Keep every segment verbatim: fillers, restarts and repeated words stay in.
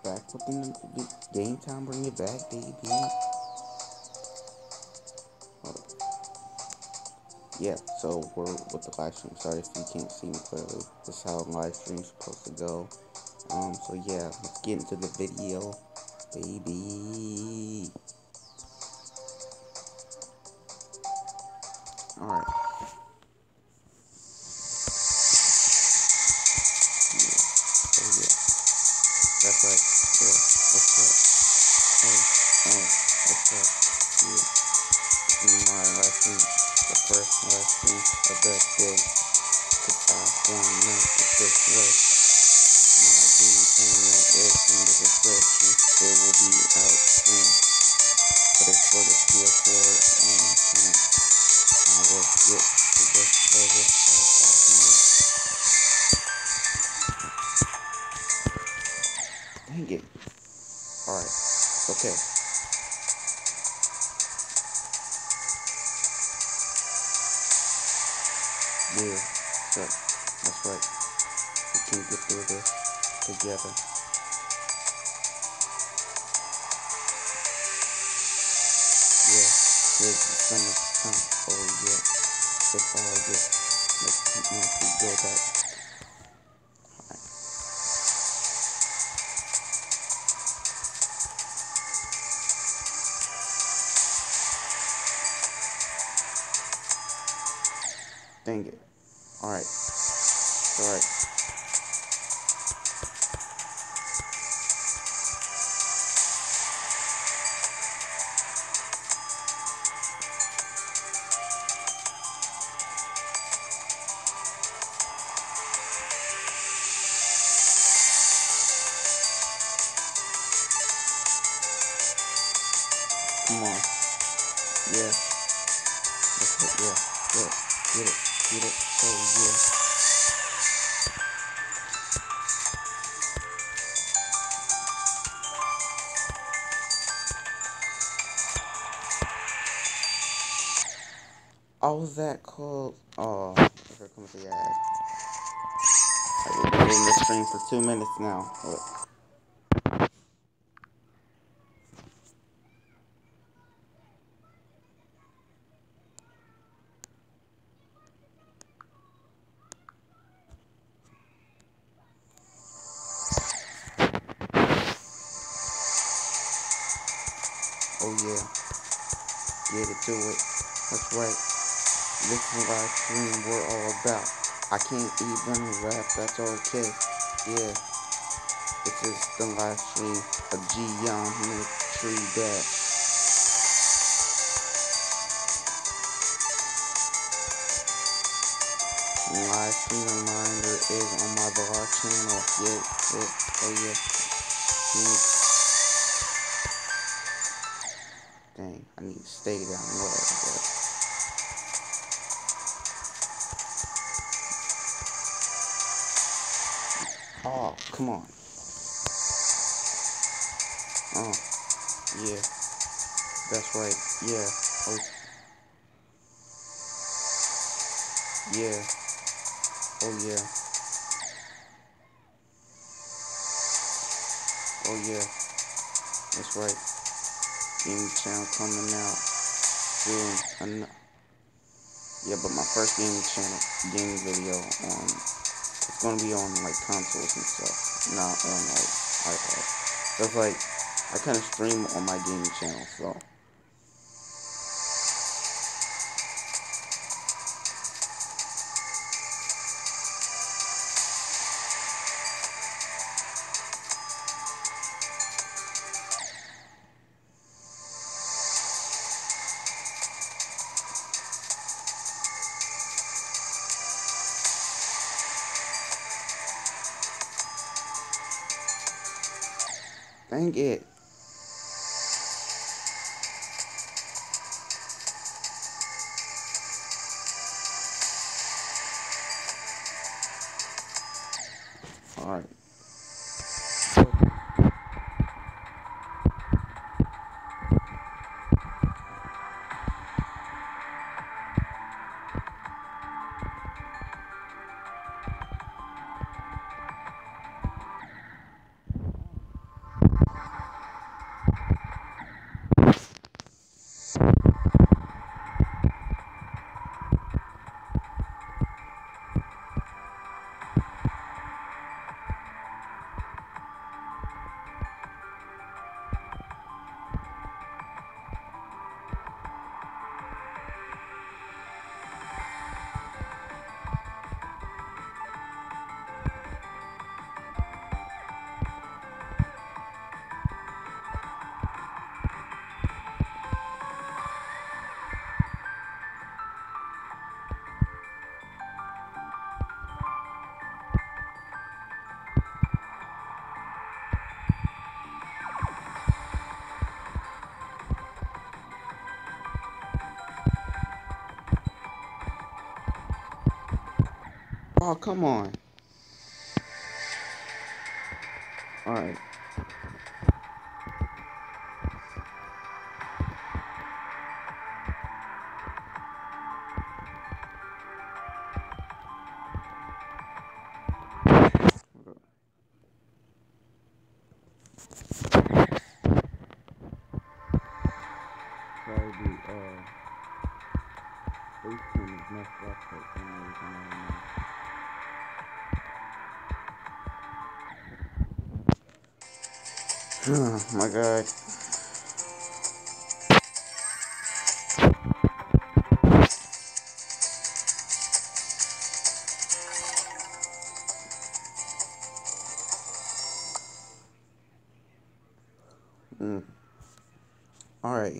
back with the game time. Bring it back, baby. Yeah, so we're with the live stream. Sorry if you can't see me clearly. This is how live stream's supposed to go. Um, so yeah, let's get into the video, baby. Alright. Yeah. Oh yeah. That's right. Yeah. What's up? Oh, oh, what's up? Yeah. This is my live stream. The first live stream of the day. Cause I wanna make it this way. My gaming channel is in the description. It will be out soon. But it's for the P S four and um, I will get to this level of awesome. Dang it. Alright. Okay. Yeah. So, that's right. We can get through this together. Yeah. Here's the summertime. Oh yeah. It's all good. Let's come on. We go back. Alright. Dang it. Alright. Alright. Come on. Yeah. That's it. Yeah. Yeah. Get it. Get it. Oh yeah. Oh, was that called? Oh, here comes the ad. Like, we've been doing this stream for two minutes now. Look. Oh yeah, get it to it. That's right. This is live stream we're all about. I can't even rap, that's okay. Yeah, this is the live stream of Geometry Dash. Live stream reminder is on my vlog channel. Yeah, yeah, oh yeah. yeah. Dang, I need to stay down low. But oh, come on. Oh, yeah. That's right. Yeah. Oh, yeah. Oh, yeah. Oh, yeah. That's right. Gaming channel coming out soon. Enough. Yeah, but my first gaming channel, gaming video, um, it's gonna be on like consoles and stuff, not on like iPad. That's like I kind of stream on my gaming channel, so. Dang it. Alright. Oh, come on. Alright. Sorry, the uh, FaceTime is messed up for some reason. I don't know. Oh my god. Mm. Alright.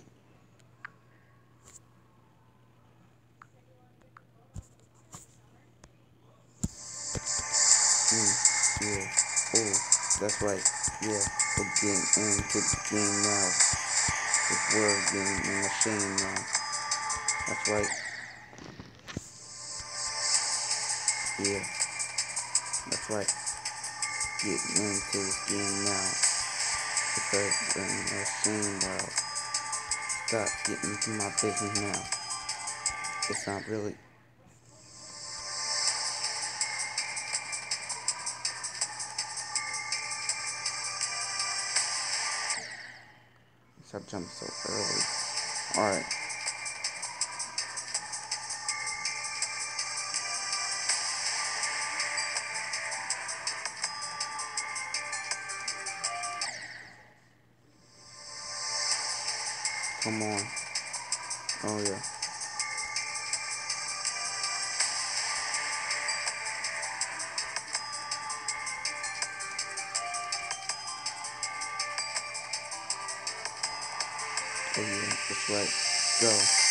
Mm. Yeah. Oh, that's right. Yeah. We're getting into the game now. It's word game and machine now. That's right. Yeah. That's right. Getting into this game now. Because we're in the machine world. Stop getting into my business now. It's not really. Stop jumping so early. Alright. Come on. Oh yeah. Oh yeah. That's right. Go.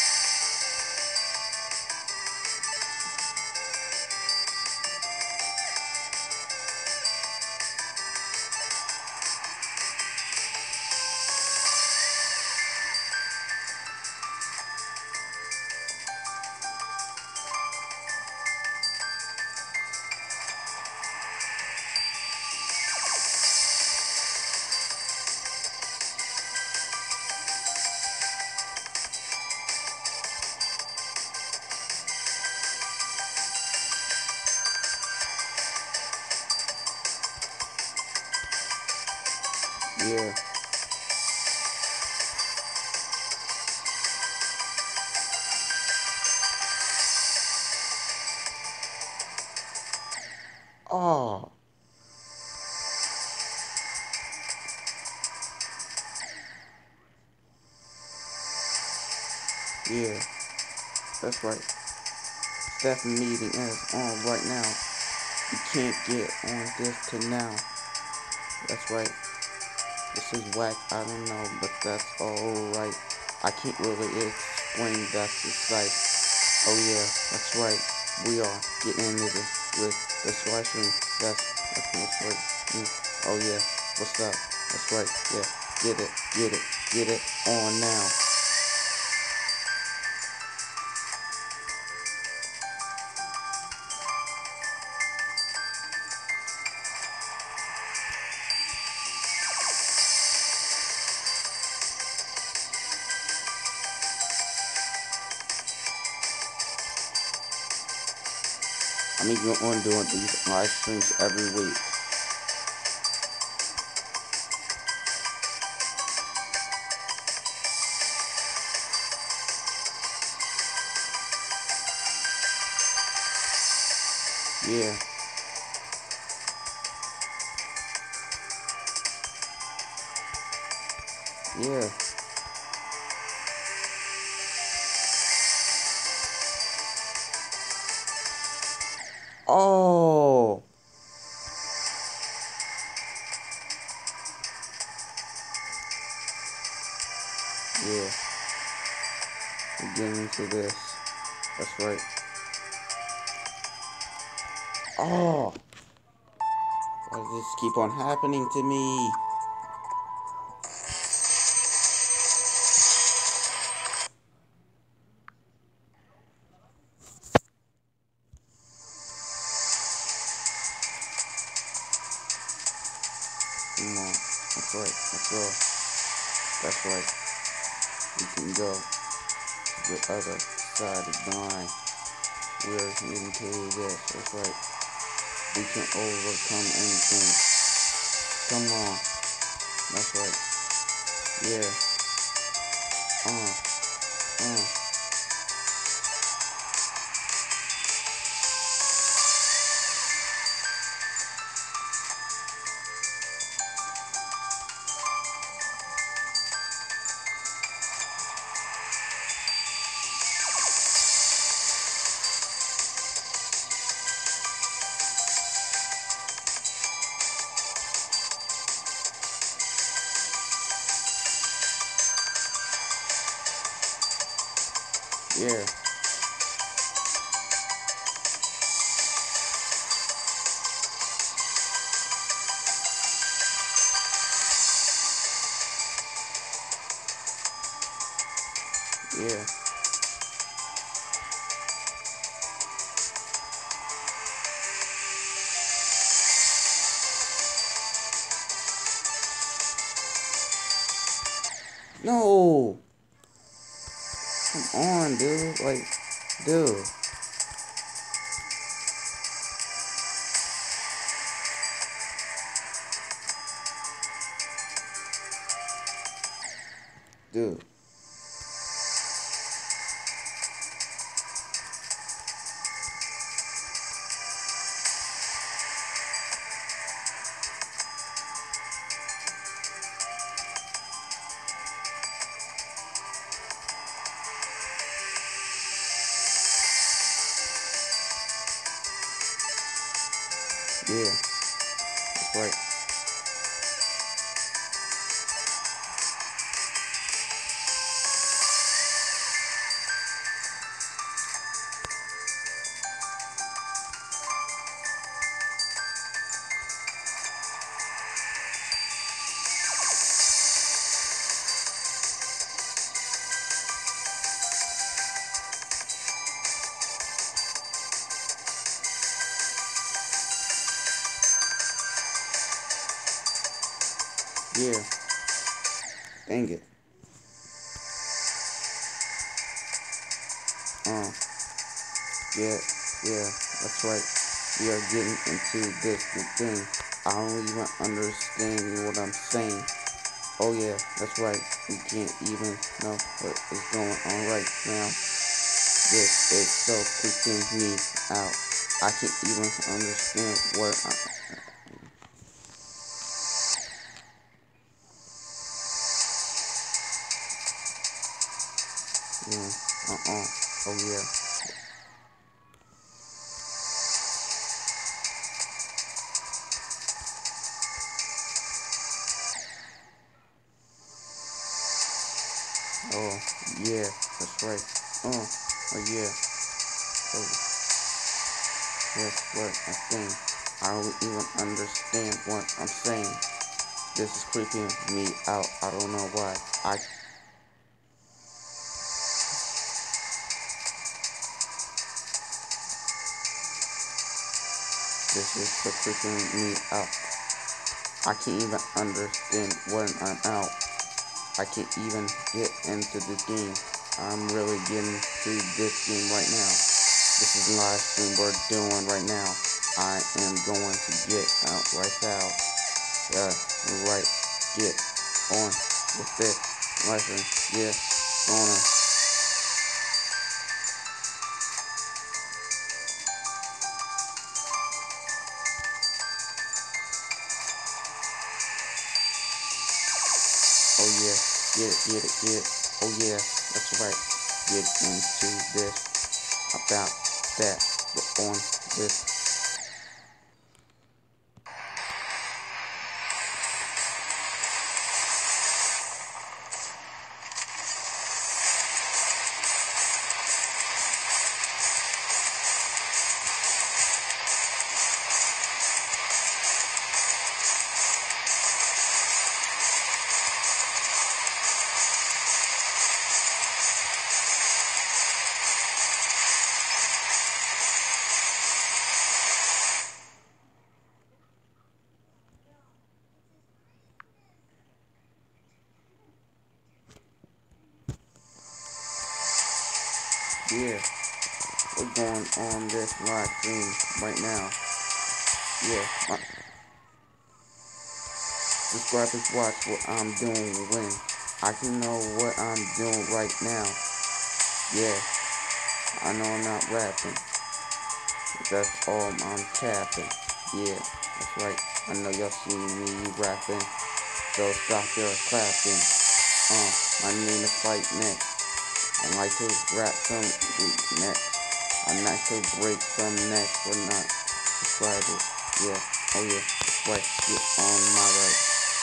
Yeah. Oh. Yeah. That's right. Staff meeting is on right now. You can't get on this to now. That's right. This is whack. I don't know, but that's alright. I can't really explain. That's just like, oh yeah, that's right. We are getting into this with the live stream. That's that's what's right. Mm. Oh yeah, what's up? That's right. Yeah, get it, get it, get it on now. I'm even on doing these live streams every week. Yeah. Yeah. Oh. Yeah. We're getting into this. That's right. Oh. Why does this keep on happening to me? Come on. That's right. Let's go. That's right. We can go to the other side of the line. Where we can tell you this. That's right. We can overcome anything. Come on. That's right. Yeah. Uh. Uh. Yeah. Yeah. No. Come on, dude. Like, dude. Dude. Yeah. That's right. Yeah. Dang it. Uh. Yeah. Yeah. That's right. We are getting into this thing. I don't even understand what I'm saying. Oh yeah, that's right. We can't even know what is going on right now. This is so freaking me out. I can't even understand what I... Yeah. Uh-uh. Oh yeah. Oh yeah. That's right. Uh. Oh yeah. Oh, that's what I think. I don't even understand what I'm saying. This is creeping me out. I don't know why. I This is so freaking me out. I can't even understand when I'm out. I can't even get into the game. I'm really getting to this game right now. This is the live stream we're doing right now. I am going to get out right now. Yeah, right. Get on with this live stream. Yeah, gonna. Oh yeah, get it, get it, get it. Oh yeah, that's right. Get into this about that. We're on this. Yeah, we're going on this live stream right now. Yeah, my subscribers watch what I'm doing when I can know what I'm doing right now. Yeah, I know I'm not rapping. That's all I'm tapping. Yeah, that's right. I know y'all see me rapping. So stop your clapping. Uh, my name is Fight Next. I like to rap some next. I like to break some necks for not subscribers. Yeah, oh yeah, that's right. Get on my right.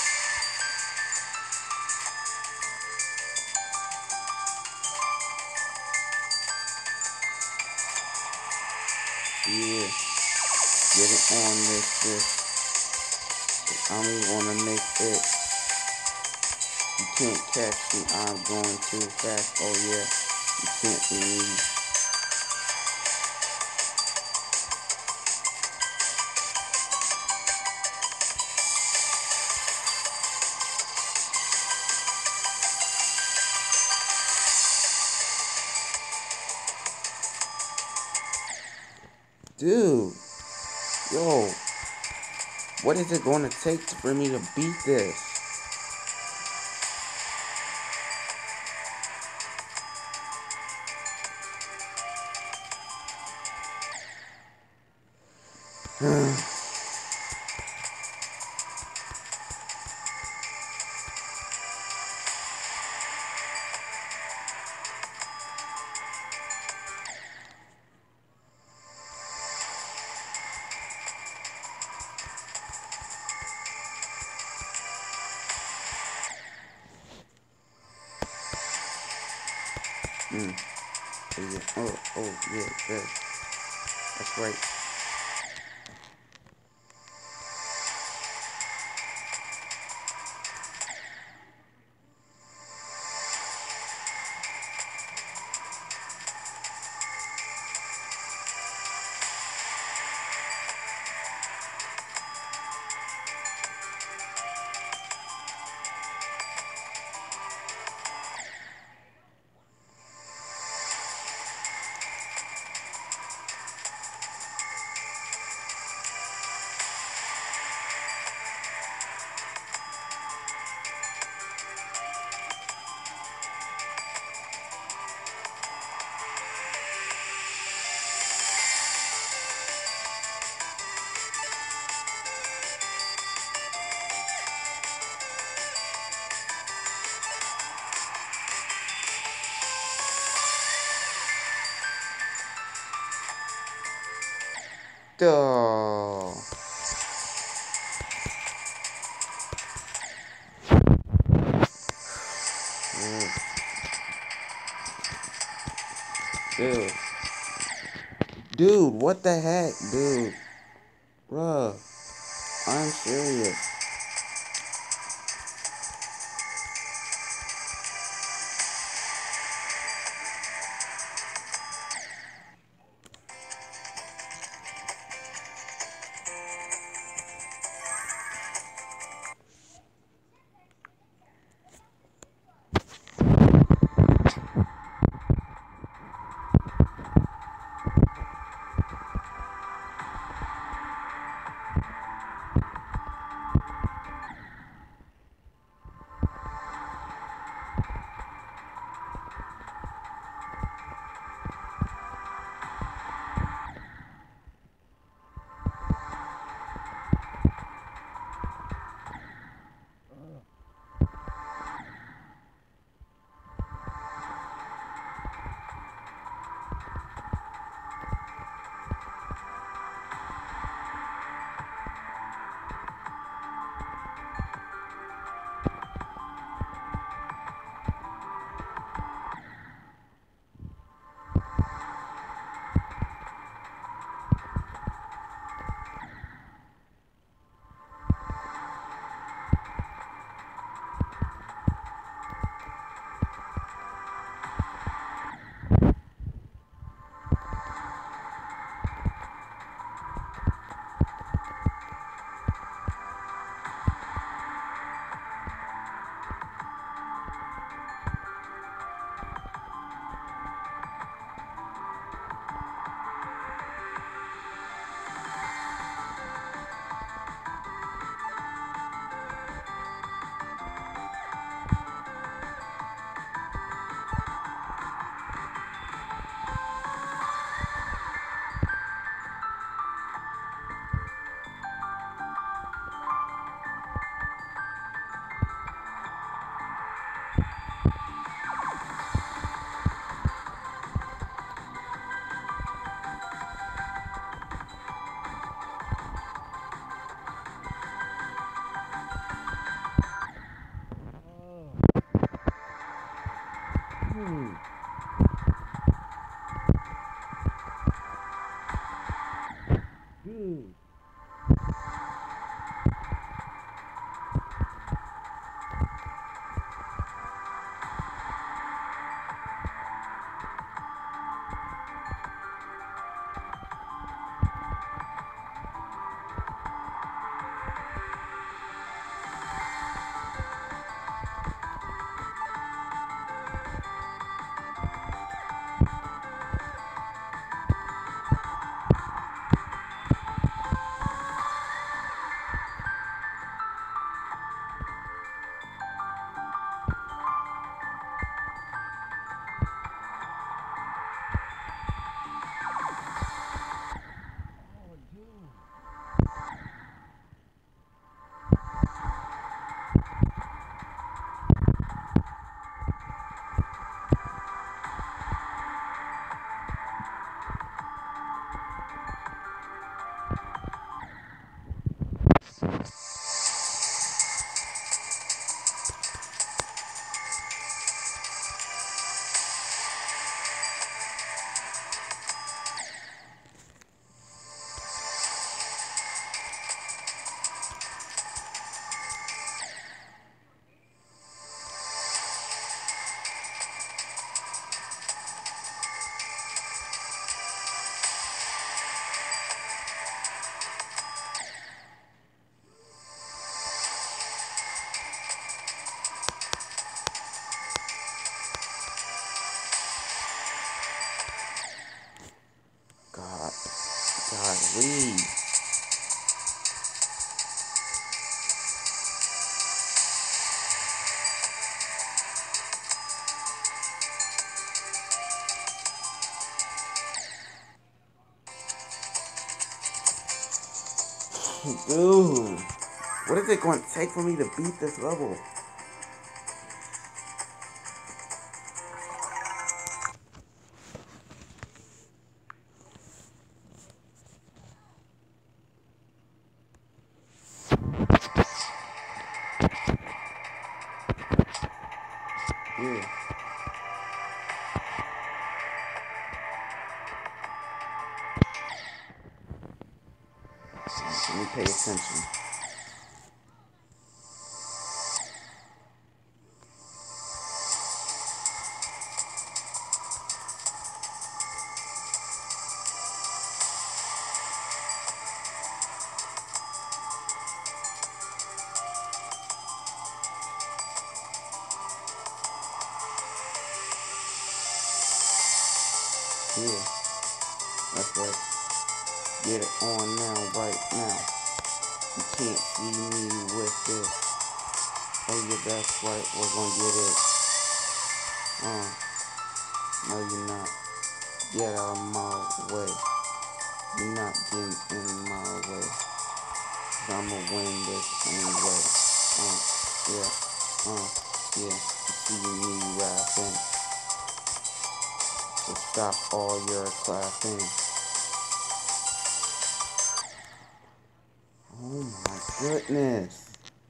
Yeah, get it on this, this. I'm gonna make it. You can't catch me, I'm going too fast. Oh yeah, you can't see me. Dude, yo, what is it gonna take for me to beat this? Mm. Oh yeah, oh, oh yeah, that, that's right. Duh. Dude. Dude, what the heck, dude? Bruh, I'm serious. Dude, what is it going to take for me to beat this level? Yeah. Let me pay attention. Yeah, that's right. Get it on now, right now. You can't see me with this. Oh yeah, that's right. We're gonna get it. Uh, no, you're not. Get out of my way. You're not getting in my way. Cause I'ma win this anyway. Uh, yeah. Uh, yeah. You see me rapping. So stop all your clapping. Oh my goodness.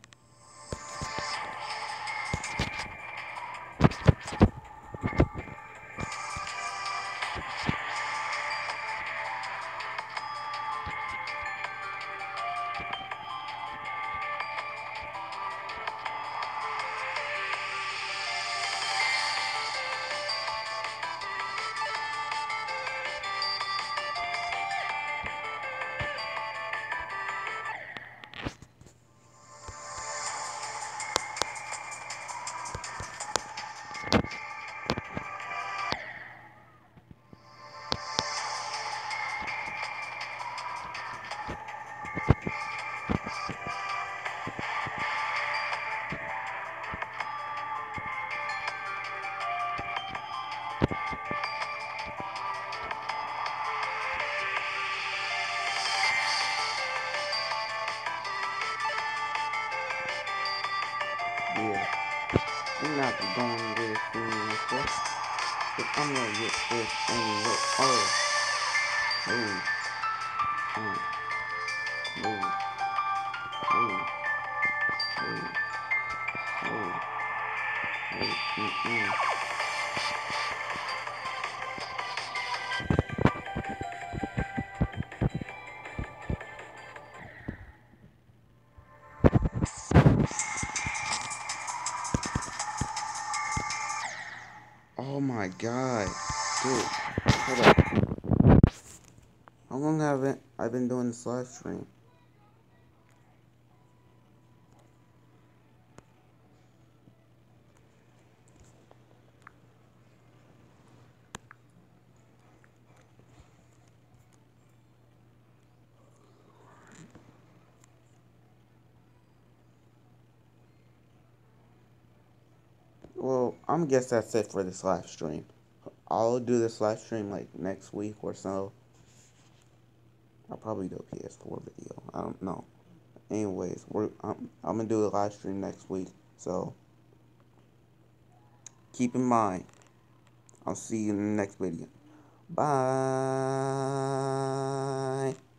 Yeah. You're not going with me like this. But I'm gonna get this anyway. Oh. Move. Uh. Move. Move. Move. Move. Move. Mm-mm. Oh my god. Dude. Hold up. How long have I been doing this live stream? Well, I'm guess that's it for this live stream. I'll do this live stream like next week or so. I'll probably do a P S four video. I don't know. Anyways, we're I'm, I'm gonna do a live stream next week. So keep in mind. I'll see you in the next video. Bye.